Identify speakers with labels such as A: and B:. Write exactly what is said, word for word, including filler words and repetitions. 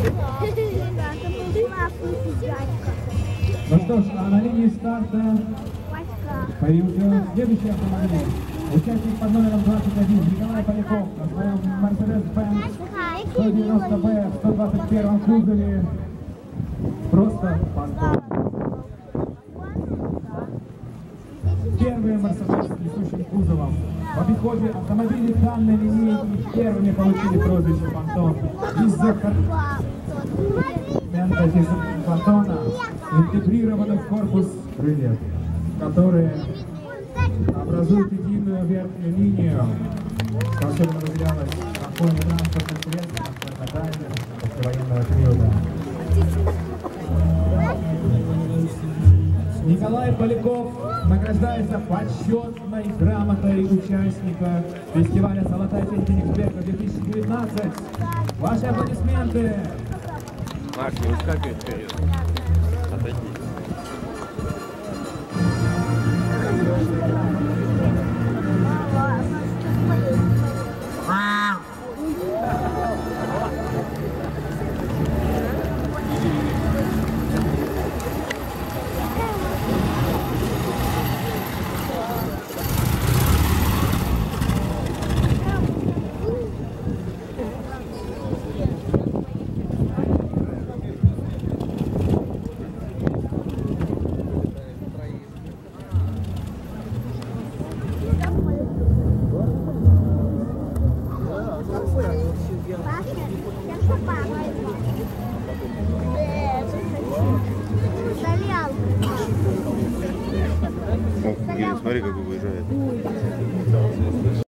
A: Ну что ж, а на линии старта появился следующий автомобиль. Участник под номером двадцать один Николай Поляков на своем Mercedes-Benz сто девяносто бэ в сто двадцать первом кузове. Просто фантом. Первый Mercedes с несущим кузовом. В обиходе автомобили данной линейки первыми получили прозвище «Фантом» из-за фантона, интегрированных в корпус крыльев, которые образуют единую верхнюю линию, что особенно выделялось на фоне транспортных средств послевоенного периода. Николай Поляков награждается почетной грамотой участника фестиваля «Золотая тень Кенигсберга» две тысячи девятнадцать. Ваши аплодисменты!
B: Маш, не выскакивай вперед. Отойди.